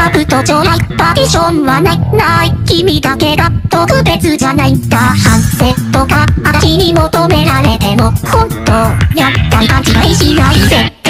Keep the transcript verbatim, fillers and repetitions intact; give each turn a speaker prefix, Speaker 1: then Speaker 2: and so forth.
Speaker 1: 兜ちょらいパーティションはないない君だけが特別じゃないんだ反省とか私に求められても本当やったり勘違いしないで